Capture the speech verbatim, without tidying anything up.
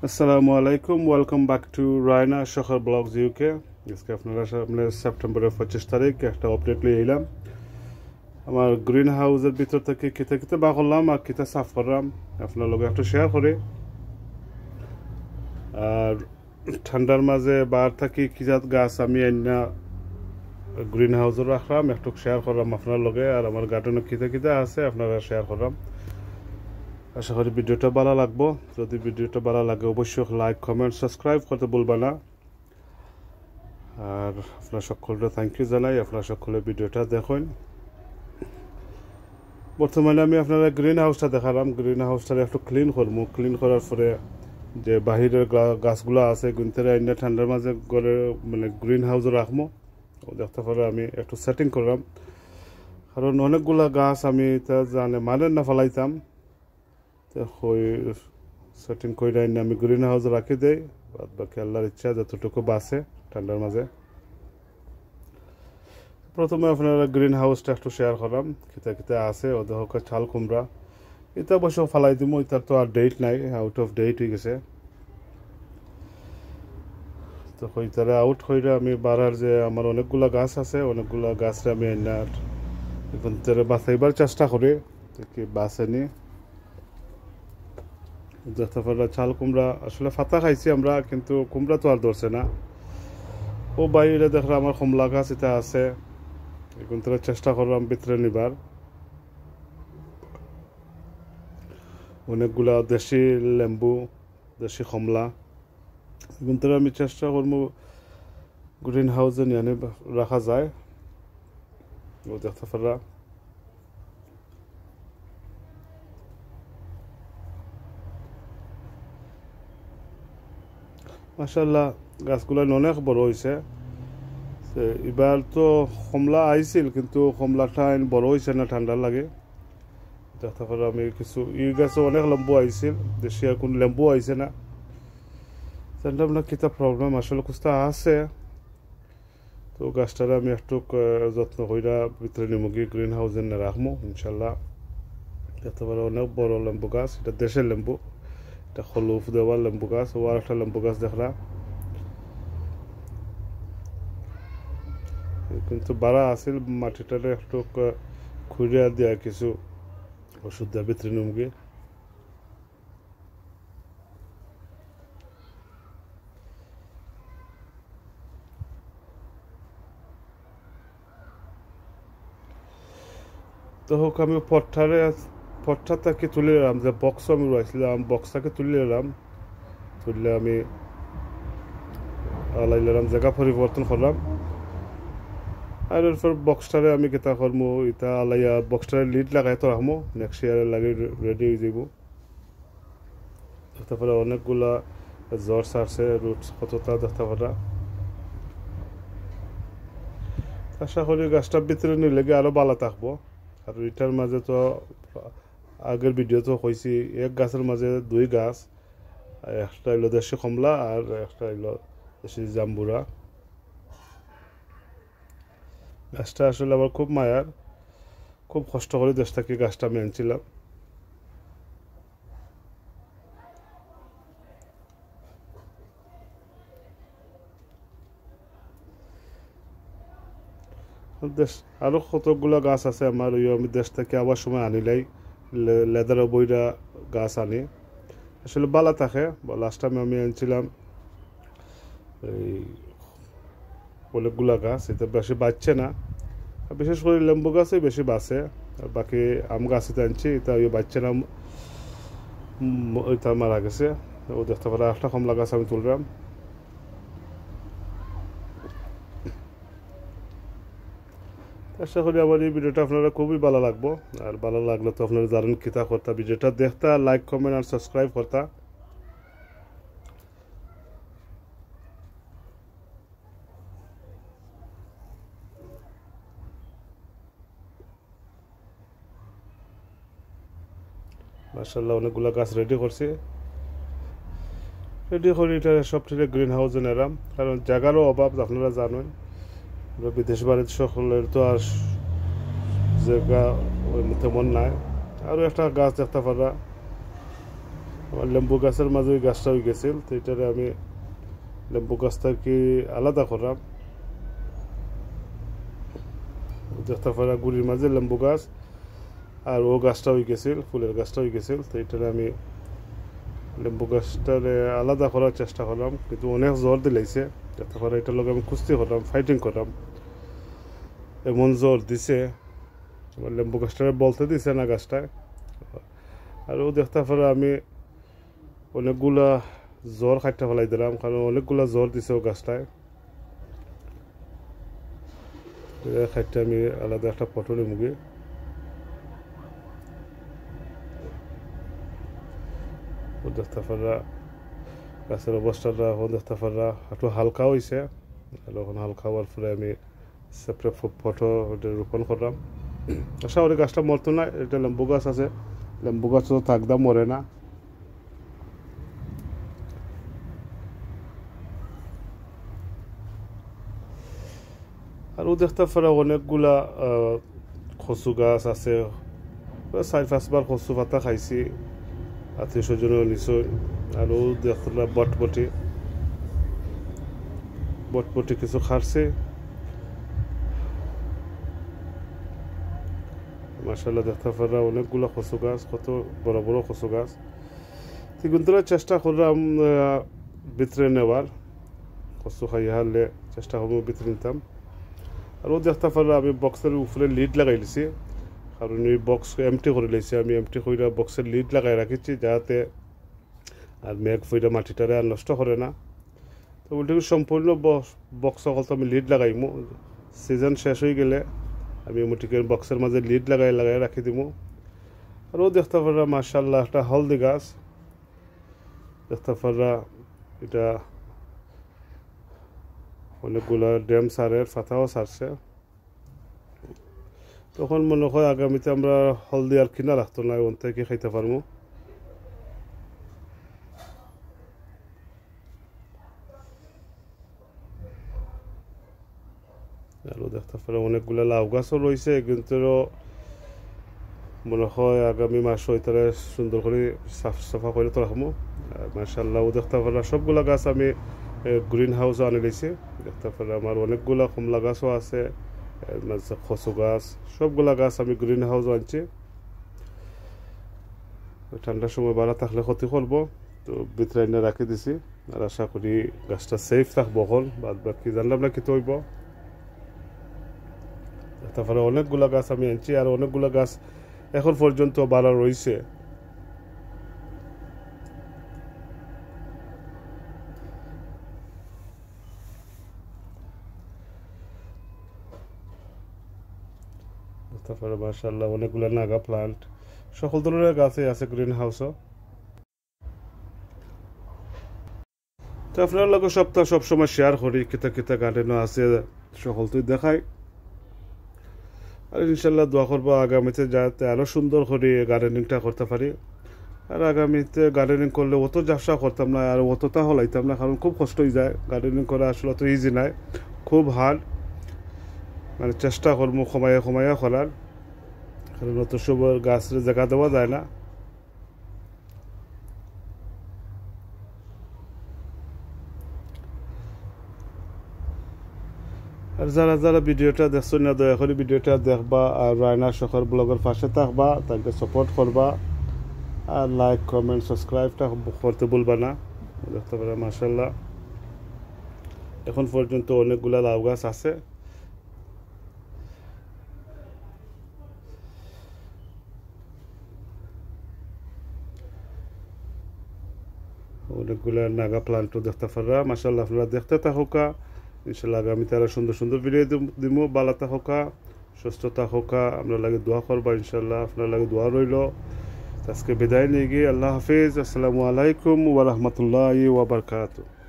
আসসালামু আলাইকুম, welcome back to Raina Shakhar blogs UK. আজকে আপনারা সামনে সেপ্টেম্বরের পঁচিশ তারিখ একটা আপডেট নিয়ে এলাম। আমার গ্রিন হাউসের ভিতর থেকে কিতা কিতা বা করলাম আর কিতা সাফ করলাম আপনার লগে একটু শেয়ার করে। আর ঠান্ডার মাঝে বার থাকি কিজাত গাছ আমি আইনা গ্রিন হাউসে রাখলাম, একটু শেয়ার করলাম আপনার লগে। আর আমার গার্ডেনে কিতা কিতা আছে আপনারা শেয়ার করলাম। আশা করি ভিডিওটা ভালো লাগবো। যদি ভিডিওটা ভালো লাগে অবশ্যই লাইক, কমেন্ট, সাবস্ক্রাইব করতে ভুলবা না। আর আপনার সকলকে থ্যাংক ইউ জানাই, আপনার সকলে ভিডিওটা দেখুন। বর্তমানে আমি আপনারা গ্রিন হাউসটা দেখালাম। গ্রিন হাউসটা একটু ক্লিন করবো। ক্লিন করার পরে যে বাহিরের গাছগুলো আছে গুনতে আইনা ঠান্ডার মাঝে করে মানে গ্রিন হাউসে রাখবো। দেখতে পারে আমি একটু সেটিং করলাম, কারণ অনেকগুলা গাছ আমি তা জানে মানে না ফেলাইতাম। সেটিং করে আমি গ্রিন হাউসে রাখি দেই, বাদ বাকি আল্লাহর ইচ্ছা যতটুকু বাঁচে ঠান্ডার মাঝে। প্রথমে আপনারা গ্রিন হাউসটা একটু শেয়ার করলাম কিতা কিতা আছে। ওদের হোক চাল কুমড়া এটা অবশ্য ফালাই দিব, এটার তো আর ডেট নাই, আউট অফ ডেট হয়ে গেছে। তো তারা আউট হইলে আমি বাড়ার যে আমার অনেকগুলা গাছ আছে, অনেকগুলা গাছরে আমি এনার এখন তারা বাঁচাইবার চেষ্টা করি কি বাঁচেনি। যতটা চাল কুমড়া আসলে ফাতা খাইছি আমরা, কিন্তু কুমড়া তো আর ধরছে না। ও বাইরে দেখলাম আমার কমলা গাছ এটা আছে, এখন তারা চেষ্টা করলাম ভিতরে নিবার। অনেকগুলা দেশি লেম্বু, দেশি কমলা, এখন তারা আমি চেষ্টা করবো গ্রিন হাউসে নিয়ে রাখা যায়। ও দেখতে পারা মাশাআল্লাহ গাছগুলো অনেক বড় হয়েছে। এবার তো কমলা আইছিল, কিন্তু কমলাটা বড় হয়েছে না, ঠান্ডা লাগে। দেখতে পারো আমি কিছু ই গাছও অনেক লেম্বু আইছিল, দেশি আর কোন লেম্বু আইছে না। জানলাম না কিতা প্রবলেম আসলে কুস্তা আছে। তো গাছটারে আমি একটু যত্ন কইরা ভিতরে নিমুগি গ্রিন হাউসে না রাখবো ইনশাল্লাহ। দেখতে পারো অনেক বড় লেম্বু গাছ, এটা দেশের লেম্বু, এটা হলুফ দেওয়ার লেম্বু গাছ। ও আর একটা লেম্বু গাছ দেখলা, কিন্তু বাড়া আছিল। মাটিটারে একটু খুঁড়িয়া দিয়া কিছু ওষুধ দেওয়া ভিতরে নিমুগি। তো হোক আমি পট্টারে পট্টাটাকে তুলে এলাম, যে বক্স আমি রয়েছিলাম বক্সটাকে তুলে এলাম। তুললে আমি আলাইলাম, জায়গা পরিবর্তন করলাম। আর এরপর বক্সটারে আমি কেতা করবো, এটা আলাইয়া বক্সটারে লিড লাগাই তো রাখবো, নেক্সট ইয়ারে লাগে রেডি হয়ে যাব। দেখতে পারা অনেকগুলা জ্বর সারছে, রুটস কতটা দেখতে পারা। আশা করি গাছটা ভিতরে নিলে আরো ভালো থাকবো। আর এটার মাঝে তো আগের ভিডিও তো কইছি এক গাছের মাঝে দুই গাছ, একটা হইলো দেশি কমলা আর একটা হইলো দেশি জাম্বুরা। গাছটা আসলে আমার খুব মায়ার, খুব কষ্ট করে দেশ থেকে গাছটা আমি আনছিলাম। দেশ আরও কতগুলো গাছ আছে আমার, ওই আমি দেশ থেকে আবার সময় আনিলাই লেদার বইরা গাছ আনি, আসলে বালা থাকে। লাস্ট টাইম আমি আনছিলাম এই অনেকগুলা গাছ, এটা বেশি বাঁচছে না। বিশেষ করে লেম্বু গাছে বেশি বাঁচে, আর বাকি আম গাছ এটা আনছি এটা ওই বাঁচছে না, ওইটা মারা গেছে। ও দেখতে পারে একটা কমলা গাছ আমি তুললাম। আশা করি আমার এই ভিডিওটা আপনারা খুবই ভালো লাগবো। আর ভালো লাগলে তো আপনারা জানেন কিতা করতা, ভিডিওটা দেখতা, লাইক, কমেন্ট আর সাবস্ক্রাইব করতা। মাশাআল্লাহ অনেকগুলো গাছ রেডি করছি। রেডি করে এটা সব থেকে গ্রিন হাউসে নিলাম, কারণ জায়গারও অভাব আপনারা জানেন। বিদেশ বাড়ির সকলের তো আর জায়গা তেমন নাই। আরও একটা গাছ দেখতে পারা, আমার লেম্বু গাছের মাঝে ওই গাছটা হয়ে গেছিল, তো এটারে আমি লেম্বু গাছটা কি আলাদা করলাম। দেখতে পারা গুড়ির মাঝে লেম্বু গাছ আর ও গাছটা হয়ে গেছিল, ফুলের গাছটা হয়ে গেছিল, তো এটারে আমি লেম্বু গাছটারে আলাদা করার চেষ্টা করলাম, কিন্তু অনেক জোর দিলাইছে। দেখতে পারা এটার লগে আমি কুস্তি করলাম, ফাইটিং করলাম, এমন জোর দিছে আমার লেম্বু গাছটারে বলতে দিছে না গাছটায়। আর ও দেখতে পারা আমি অনেকগুলা জ্বর খাইতে ফেলাই দিলাম, কারণ অনেকগুলা জ্বর দিছে ও গাছটায়। খাইতে আমি আলাদা একটা পটলে মুগি ও দেখতে পারা গাছের অবস্থাটা ও দেখতে পারা একটু হালকা হয়েছে। আর এখন হালকা হওয়ার পরে আমি সেপারেট ফটো ওটা রোপণ করলাম। আশা করি গাছটা মরতো না, এটা লেম্বু গাছ আছে, লেম্বু গাছ তো থাকদা মরে না। আর ও দেখতে পারা অনেকগুলা কচু গাছ আছে, চার পাঁচবার কচু পাতা খাইছি, আত্মীয় স্বজনও নিশ্চয়। আর ও দেখতে বটবটি বটবটি কিছু খাচ্ছে, মাশাআল্লাহ। দেখতে পারা অনেকগুলো কচু গাছ, কত বড় বড় কচু গাছ। কিন্তু চেষ্টা করলাম ভিতরে নেওয়ার, কচু খাই হারলে চেষ্টা করবো ভিতরে নিতাম। আর ও দেখতে পারা আমি বক্সের উপরে লিড লাগাই লিছি, কারণ এই বক্স এমটি করে লাইছি আমি, এমটি করে বক্সের লিড লাগাই রাখিছি যাতে আর মেঘ ফইরা মাটিটারে আর নষ্ট করে না। তো বলতে সম্পূর্ণ বক্স সকল তো আমি লিড লাগাইমু, সিজন শেষ হয়ে গেলে আমি মোটিকে বক্সের মাঝে লিড লাগাই লাগাই রাখি দিব। আর ও দেখতে পারা মাশাআল্লাহ একটা হলদি গাছ, দেখতে পারা এটা অনেকগুলা ড্যাম সারের পাতাও সারছে। তখন মনে হয় আগামীতে আমরা হলদি আর কিনা রাখতো না, ওন থেকে খাইতে পারবো। আরও দেখতে পারে অনেকগুলো লাউ গাছও রয়েছে, কিন্তু মনে হয় আগামী মাস হইতারে সুন্দর করে সাফ সাফা করে তো রাখবো। মাশাআল্লাহ দেখতে পারা সবগুলা গাছ আমি গ্রিন হাউসও আনি দিয়েছি। দেখতে পারা আমার অনেকগুলা কমলা গাছও আছে, কচু গাছ, সবগুলা গাছ আমি গ্রিন হাউসও আনছি। ঠান্ডার সময় বাড়া থাকলে ক্ষতি করবো, তো ভিতরে এনে রাখি দিছি। আর আশা করি গাছটা সেফ থাকবো, এখন বাদ বাকি জানলাম না কি তৈব। তারপরে অনেকগুলা গাছ আমি আনছি, আর অনেকগুলা গাছ এখন পর্যন্ত বাড়া রয়েছে। তারপরে মাশাআল্লাহ অনেকগুলো নাগা প্লান্ট, সকল ধরনের গাছই আছে গ্রিন হাউসও। তো আপনার লগে সপ্তাহ সবসময় শেয়ার করি কিতা কিতা গার্ডেনও আছে, সকলটাই দেখাই। আর ইনশাল্লাহ দোয়া করবো আগামীতে যাতে আরও সুন্দর করে গার্ডেনিংটা করতে পারি। আর আগামীতে গার্ডেনিং করলে অত ব্যবসা করতাম না, আর অতটা হলাইতাম না, কারণ খুব কষ্ট হয়ে যায় গার্ডেনিং করা, আসলে অত ইজি নাই, খুব হার্ড। মানে চেষ্টা করবো সময়ে সময়ে করার, কারণ অত সব গাছের জায়গা দেওয়া যায় না। আর যারা যারা ভিডিওটা দেখছো না দয়া করে ভিডিওটা দেখবা, আর রায়না শখের ব্লগের পাশে থাকবা, তাকে সাপোর্ট করবা, আর লাইক কমেন্ট সাবস্ক্রাইবটা করতে ভুলবা না। দেখতে পারা মাশাআল্লাহ এখন পর্যন্ত অনেকগুলা লাউ গাছ আছে। অনেকগুলা নাগা প্লান্টও দেখতে পারা মাশাআল্লাহ। আপনারা দেখতে থাকুকা, ইনশাল্লাহ আগামীতে আরো সুন্দর সুন্দর ভিডিও দিব। ভালো থাকুকা, সুস্থ থাকুকা, আপনার লাগে দোয়া করবা ইনশাল্লাহ, আপনার লাগে দোয়া রইল। আজকে বিদায় নিয়ে গিয়ে আল্লাহ হাফিজ, আসসালামু আলাইকুম ওয়া রাহমাতুল্লাহি ওয়া বারাকাতুহু।